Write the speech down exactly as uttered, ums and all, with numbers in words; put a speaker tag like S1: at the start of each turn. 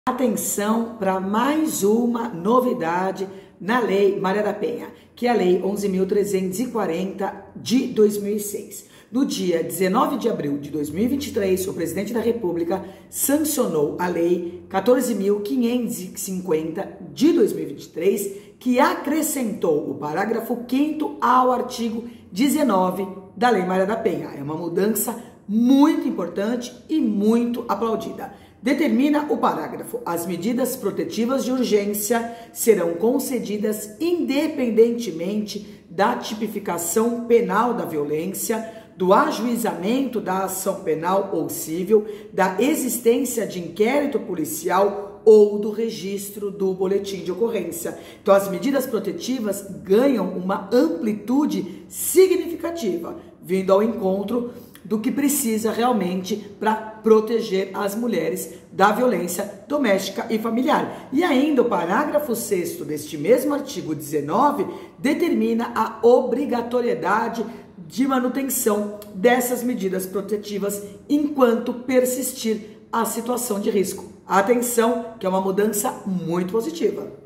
S1: Atenção para mais uma novidade na Lei Maria da Penha, que é a Lei onze mil trezentos e quarenta de dois mil e seis. No dia dezenove de abril de dois mil e vinte e três, o presidente da República sancionou a Lei quatorze mil quinhentos e cinquenta de dois mil e vinte e três, que acrescentou o parágrafo quinto ao artigo dezenove da Lei Maria da Penha. É uma mudança muito importante e muito aplaudida. Determina o parágrafo: as medidas protetivas de urgência serão concedidas independentemente da tipificação penal da violência, do ajuizamento da ação penal ou civil, da existência de inquérito policial ou do registro do boletim de ocorrência. Então, as medidas protetivas ganham uma amplitude significativa, vindo ao encontro do que precisa realmente para proteger as mulheres da violência doméstica e familiar. E ainda o parágrafo sexto deste mesmo artigo dezenove determina a obrigatoriedade de manutenção dessas medidas protetivas enquanto persistir a situação de risco. Atenção, que é uma mudança muito positiva.